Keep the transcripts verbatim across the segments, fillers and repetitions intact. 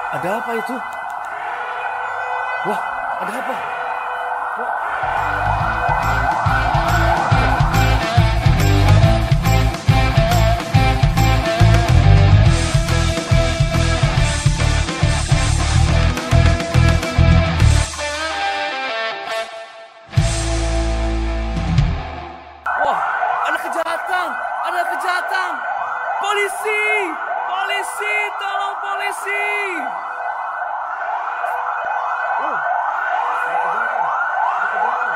Ada apa itu? Wah, ada apa? Wah. Wah, ada kejahatan, ada kejahatan. Polisi, polisi, tolong polisi. Oh, ada kejahatan, ada kejahatan.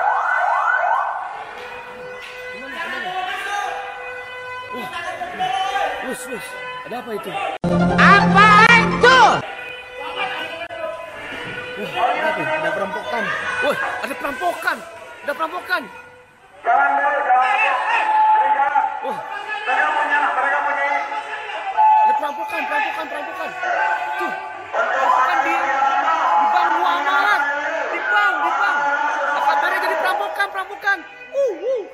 Gimana, gimana? Wah, wus, wus, ada apa itu? Apaan tuh? Wah, ada apa? Ada perampokan. Wah, ada perampokan, ada perampokan. Jalan dulu, jalan dulu. Wah, Mereka punya, mereka punya ini. ada perampokan, perampokan, perampokan. Tuh, perampokan di di bank Muamalat, di bank, di bank. Kabarnya jadi perampokan, perampokan. Uh, uh.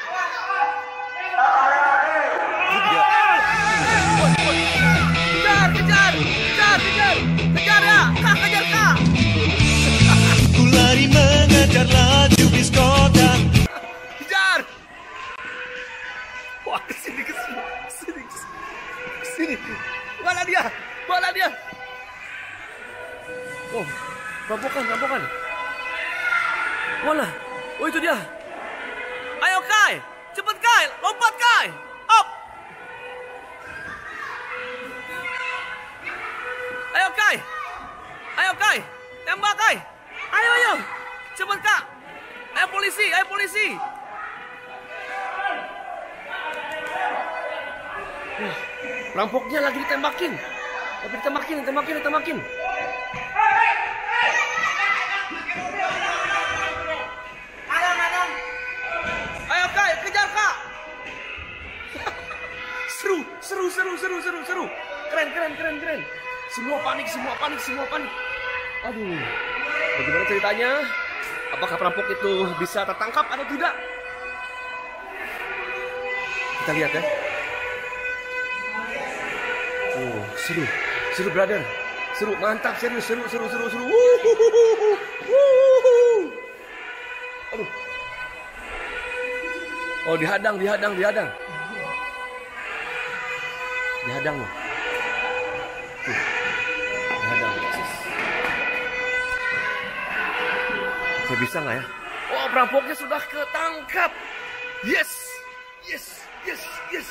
Iya. Woi, woi. Kejar, kejar, kejar, kejar, kejar ya, kak, kejar kak. Ku lari mengejar laju bis kota. Kejar. Wah, kesini, kesini, kesini, kesini. Mana dia? Mana dia? Oh, perampokan, perampokan. Mana? Oh, itu dia. Ayo, Kai. Cepet, Kai. Lompat, Kai. Up. Ayo, Kai. Ayo, Kai. Tembak, Kai. Ayo, ayo. Cepet, Kak. Ayo, polisi. Ayo, polisi. Wah, perampoknya lagi ditembakin. Lagi ditembakin, ditembakin, ditembakin. Ayo, Kak, kejar, Kak. Seru, seru, seru, seru, seru, seru. Keren, keren, keren, keren. Semua panik, semua panik, semua panik. Aduh, bagaimana ceritanya? Apakah perampok itu bisa tertangkap atau tidak? Kita lihat ya. Oh, seru, seru brother, seru, mantap, serius, seru, seru, seru, seru. Wuhuhuhu. Wuhuhuhu. Aduh. Oh, dihadang, dihadang, dihadang. Dihadang loh. Tuh. Dihadang. Saya bisa nggak ya? Oh, perampoknya sudah ketangkap. Yes, yes, yes, yes.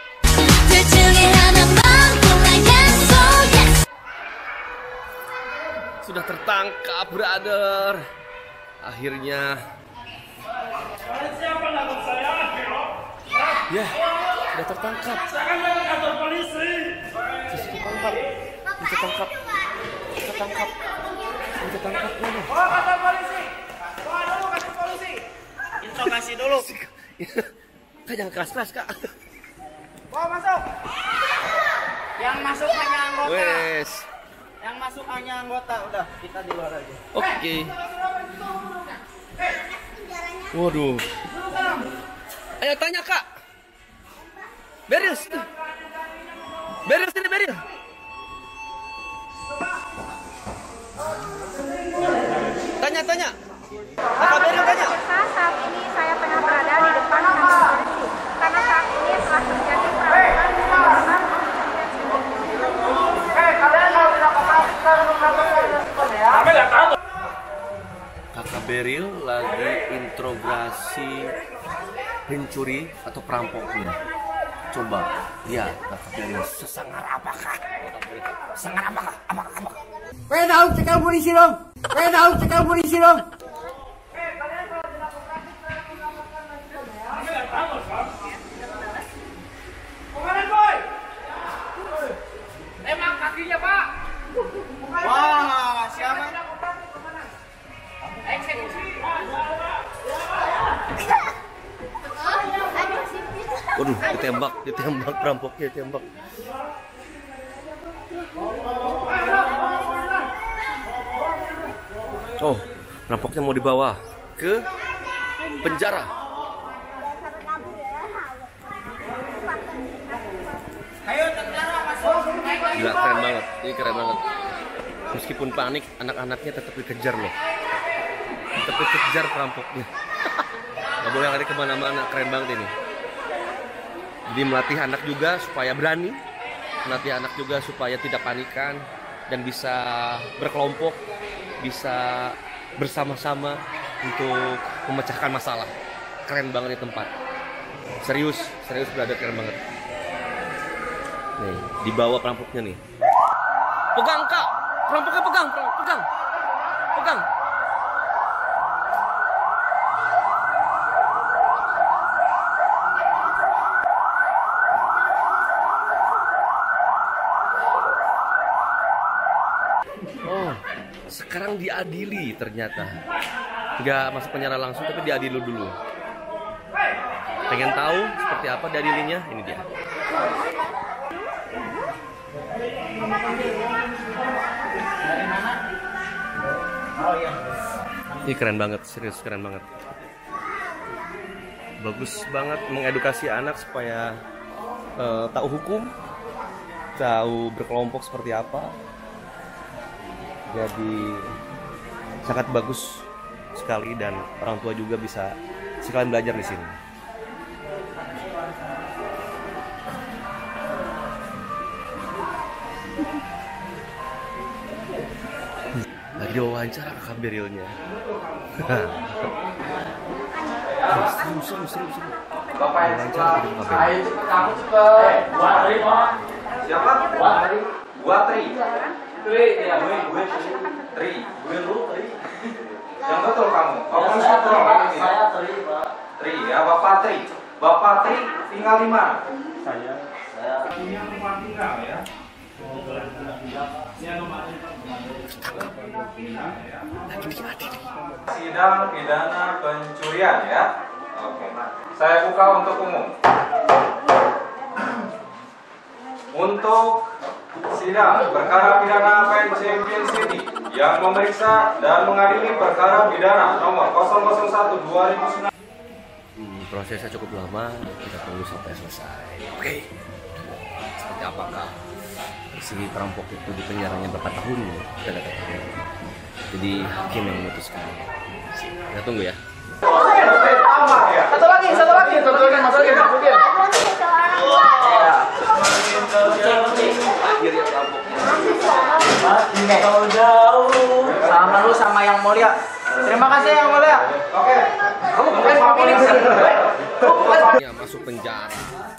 Sudah tertangkap, brother. Akhirnya. Siapa nangkap saya? Ya, sudah tertangkap. Saya kan dari kantor polisi. Sudah tertangkap. Sudah tertangkap. Sudah tertangkap. Sudah tertangkap. Waduh. Oh, kantor polisi. Bawa dulu kantor polisi. Interogasi dulu. Kak, jangan keras-keras, Kak. Bawa masuk. Yang masuk hanya anggota. Wes. Yang masuk hanya anggota. Udah, kita di luar aja. Oke. Waduh. Ayo tanya, Kak. Beril sini. Beril sini, Beril. Tanya, tanya. Kakak Beril tanya. Saat ini saya tengah berada di depan kantor polisi karena saat ini telah terjadi perampokan di depan. Eh, kalian kalau tidak kooperatif ya. Kami nggak tahu. Kakak Beril lagi interogasi pencuri atau perampoknya. Coba, ya Kakak Beril sesangar apakah? Sesangar apakah? Apakah? Apakah? Kau tahu cekal polisi dong. Kau tahu cekal polisi dong. Komandan boy. Emang kakinya Pak. Wah, siapa? Waduh, ditembak, ditembak perampoknya, ditembak. Oh, perampoknya mau dibawa ke penjara. Ayo, tentara masuk. Gila, keren banget. Ini keren banget. Meskipun panik, anak-anaknya tetap dikejar loh. Tetap dikejar perampoknya. Gak boleh lari kemana-mana, keren banget ini. Jadi melatih anak juga supaya berani, melatih anak juga supaya tidak panikan dan bisa berkelompok, bisa bersama-sama untuk memecahkan masalah. Keren banget di tempat. Serius, serius brother, keren banget. Nih, dibawa perampoknya nih. Pegang kak, perampoknya pegang, pegang, pegang. Oh, sekarang diadili ternyata. Nggak masuk penjara langsung, tapi diadili dulu. Pengen tahu seperti apa diadilinya? Ini dia. Ini keren banget, serius keren banget. Bagus banget mengedukasi anak supaya uh, tahu hukum, tahu berkelompok seperti apa. Jadi sangat bagus sekali dan orang tua juga bisa sekalian belajar di sini. Lagi wawancara kakak Berilnya. Seru, seru, seru, seru. Wawancara kakak Beril. Kamu cepet. Buat Tri, Pak. Siapa? Buat Tri. Buat Tri. Tri, ya gue, gue Tri. Gue lu Tri. Yang betul kamu. Kamu betul ini. Saya Tri, Pak. Tri ya, Bapak Tri. Bapak Tri tinggal di mana? Saya. Saya. Ini yang tempat tinggal ya. Sidang pidana pencurian ya. Oke. Saya buka untuk umum. Untuk sidang perkara pidana P N Champion City yang memeriksa dan mengadili perkara pidana nomor nol nol satu dua ribu sembilan. Hmm, prosesnya cukup lama, kita tunggu sampai selesai. Oke. Seperti apakah si perampok itu di penjaranya berapa tahun? Kita nggak tahu. Jadi hakim yang memutuskan. Kita tunggu ya. Satu lagi, satu lagi, satu lagi, satu lagi, masukin. Akhirnya perampoknya. Jauh-jauh. Sama lu sama yang mulia. Terima kasih yang mulia. Oke. Kamu bukan pemilik sih. Ya, masuk penjara.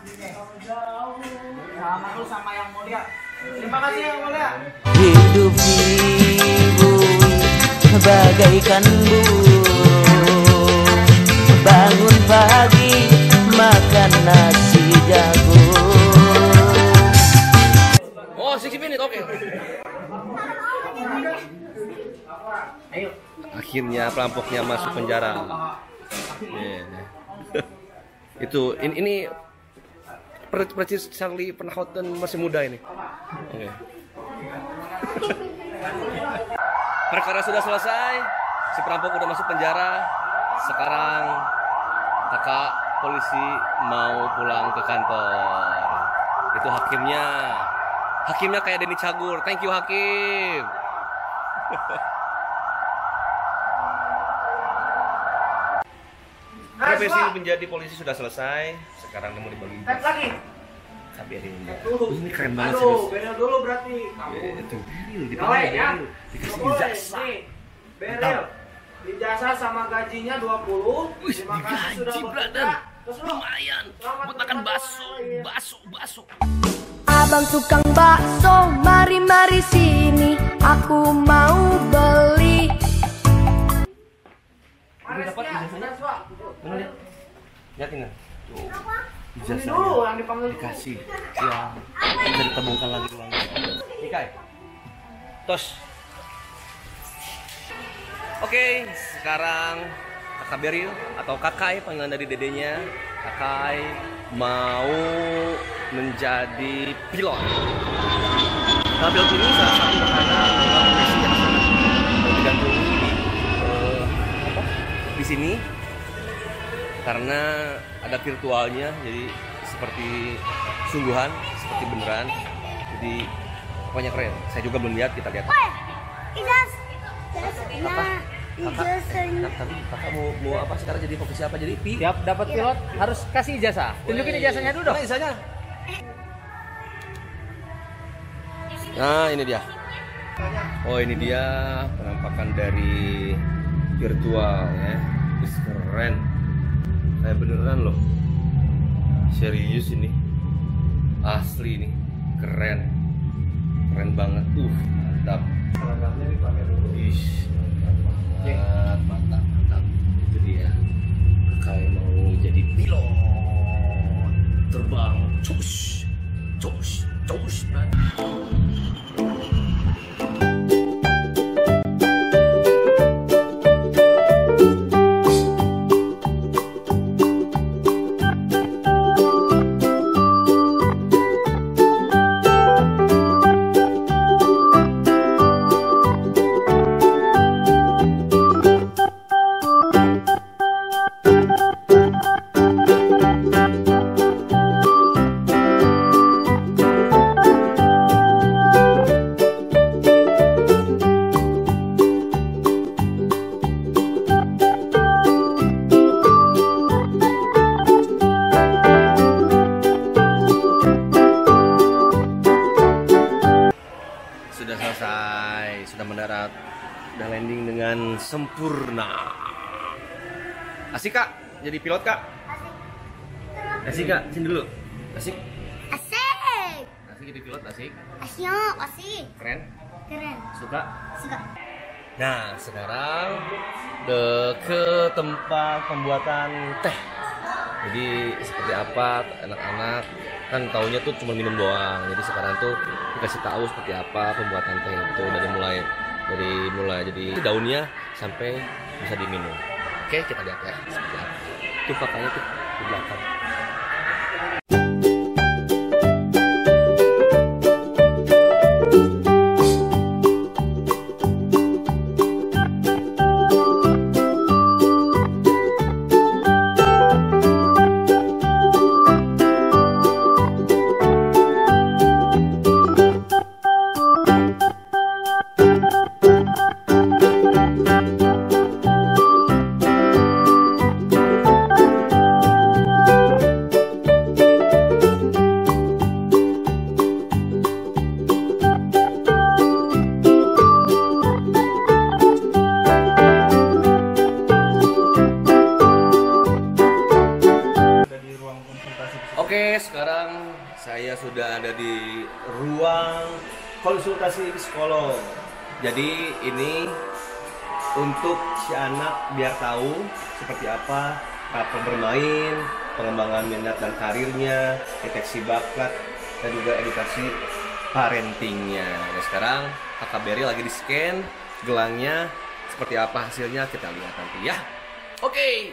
Sama lu sama yang mulia. Terima kasih yang mulia. Hidup ibu bagaikan burung, bangun pagi makan nasi jagung. Oh, enam menit, oke. Ayo. Akhirnya perampoknya masuk penjara. Yeah. Itu ini, ini percis Charlie Penhauten masih muda ini. Oke. Perkara sudah selesai, si perampok udah masuk penjara. Sekarang kakak polisi mau pulang ke kantor. Itu hakimnya. Hakimnya kayak Denny Cagur. Thank you hakim. Profesi menjadi polisi sudah selesai. Sekarang kamu dibagi. Tap lagi. Kabirin. Ini keren banget Aduh, serius. beril dulu berarti. Ya, itu beril di Gawe ya. dikasih Boleh, ijazah. nih. Beril. Ijazah sama gajinya dua puluh. Wih, Terima kasih sudah digaji, bekerja. brother. Terus lu, Lumayan. selamat Buat makan berbuat bakso, baik. bakso, bakso. Abang tukang bakso, mari-mari sini, aku mau beli. Mana dapat Sia? ijazahnya? Siswa. Mana lihat? Lihat ini. Tuh. Ini Ijazahnya. dulu yang dipanggil. Dikasih. Ya. Bisa ditebungkan lagi uangnya. Nikai. Tos. Oke, sekarang Kakak Beril atau Kakai panggilan dari dedenya. Kakai mau menjadi pilot. Nah, pilot ini salah satu makanan profesi yang sangat digandrungi di eh, apa? Di sini karena ada virtualnya, jadi seperti sungguhan, seperti beneran. Jadi pokoknya keren. Saya juga belum lihat, kita lihat. Ijas. Nah, ijazahnya. Tapi kakak mau mau apa sekarang, jadi profesi apa? Jadi pi? Tiap dapat pilot harus kasih ijazah. Tunjukin ijazahnya dulu dong. Mana ijazahnya? Nah, ini dia. Oh, ini dia penampakan dari virtual ya. Wih, keren. Kayak beneran loh. Serius ini. Asli nih. Keren. Keren banget. Uh, mantap. Ih, mantap, mantap, mantap. Itu dia. Kayak mau jadi pilot. Terbang. Cus. Cus. Cus. Sudah selesai, sudah mendarat, sudah landing dengan sempurna. Asik kak, jadi pilot kak? Asik kak, sini dulu. Asik? Asik. Asik jadi pilot, asik? Asyik, asik. Keren? Keren. Suka? Suka. Nah, sekarang de ke tempat pembuatan teh. Jadi seperti apa anak-anak kan taunya tuh cuma minum doang. Jadi sekarang tuh dikasih tahu seperti apa pembuatan teh itu dari mulai dari mulai jadi daunnya sampai bisa diminum. Oke, kita lihat ya seperti apa. Tuh kakaknya tuh di belakang. Oke, sekarang saya sudah ada di ruang konsultasi psikolog. Jadi ini untuk si anak biar tahu seperti apa kapan bermain, pengembangan minat dan karirnya, deteksi bakat, dan juga edukasi parentingnya. Nah, sekarang Kakak Berry lagi di scan gelangnya, seperti apa hasilnya kita lihat nanti ya. Oke.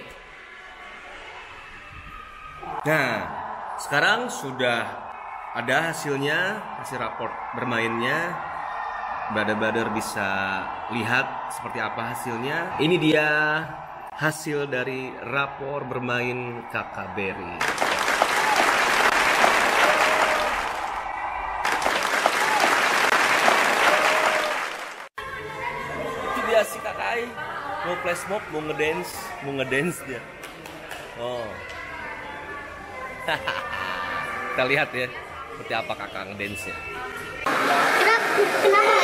Nah, sekarang sudah ada hasilnya, hasil raport bermainnya. Brother-brother bisa lihat seperti apa hasilnya. Ini dia hasil dari rapor bermain Kakak Berry. Itu dia si kakak, mau flash mob, mau ngedance, mau ngedance dia. Oh. Kita lihat ya seperti apa kakak ngedance-nya. Kenapa kenapa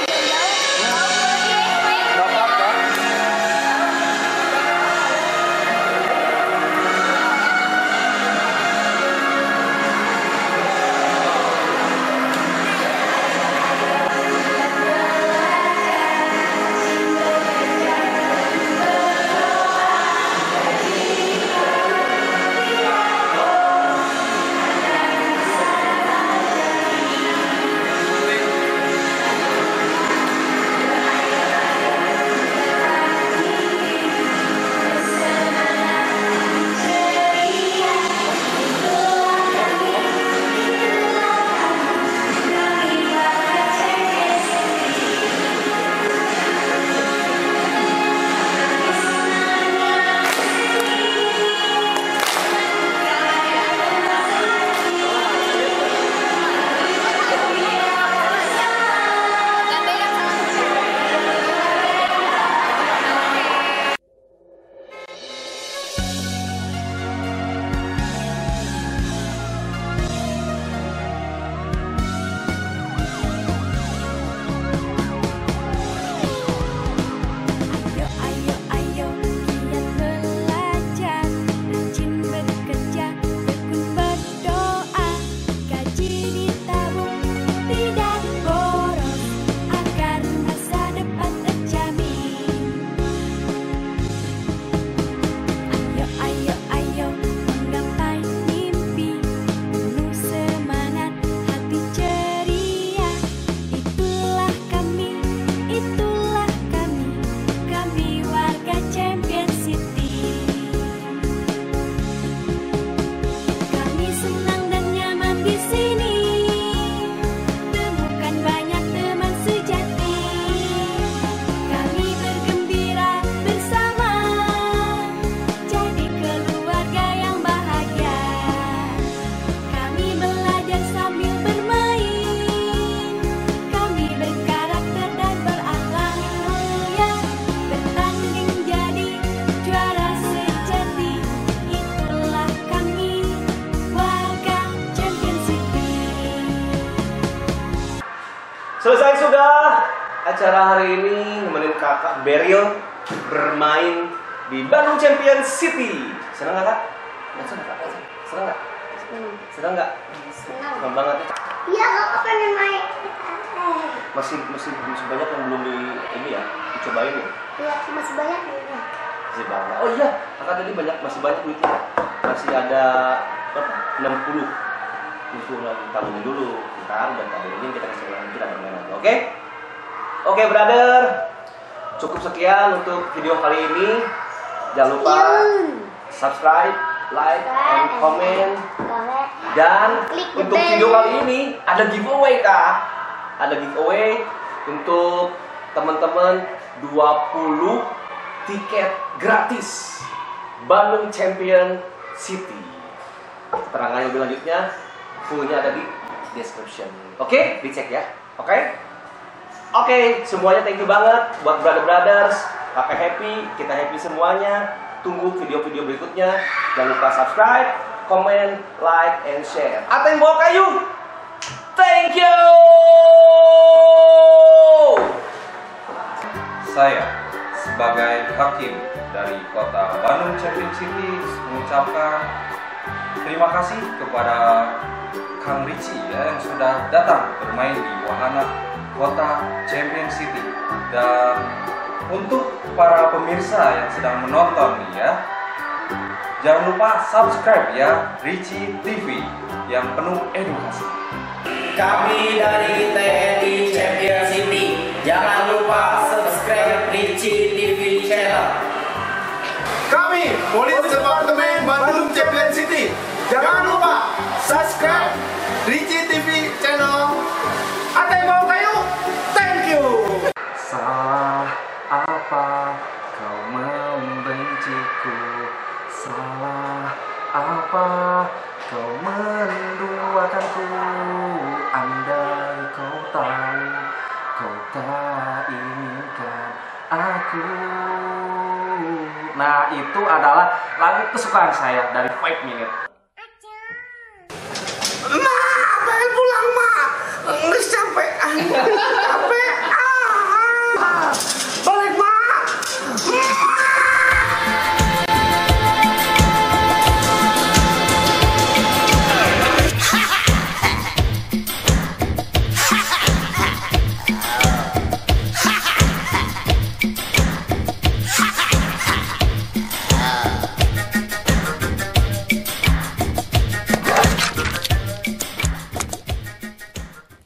acara hari ini nemenin kakak Beril bermain di Bandung Champion City. Senang nggak kak? Senang nggak? Senang nggak? Senang nggak? Senang banget ya. Iya, kakak pengen naik. Masih masih masih banyak yang belum di ini ya, dicobain ya. Iya, masih banyak duitnya. Masih banyak. Oh iya, kakak tadi banyak masih banyak duitnya. Masih ada berapa? enam puluh. Itu lagi tabungin dulu. Ntar dan tabungin kita kasih lagi kita bermain lagi. Oke? Oke, brother. Cukup sekian untuk video kali ini. Jangan lupa subscribe, like, and comment. Dan Klik untuk bell. video kali ini ada giveaway kak. Ada giveaway untuk teman-teman dua puluh tiket gratis Bandung Champion City. Keterangan lebih lanjutnya fullnya ada di description. Oke, dicek ya. Oke. Oke, semuanya thank you banget buat brother-brothers. Kakak happy, kita happy semuanya. Tunggu video-video berikutnya. Jangan lupa subscribe, comment, like, and share. Ateng bawa kayu. Thank you. Saya sebagai hakim dari kota Bandung Champion City mengucapkan terima kasih kepada Kang Richie ya, yang sudah datang bermain di wahana kota Champion City. Dan untuk para pemirsa yang sedang menonton nih ya, jangan lupa subscribe ya Richie T V yang penuh edukasi. Kami dari T N I Champion City. Jangan lupa subscribe Richie T V channel. Kami, Polis Departemen Bandung Champion City. Jangan lupa subscribe Richie T V channel. Ada yang mau kayu? Thank you. Salah apa kau membenciku? Salah apa kau menduakanku? Andai kau tahu, kau tak inginkan aku. Nah, itu adalah lagu kesukaan saya dari five minute.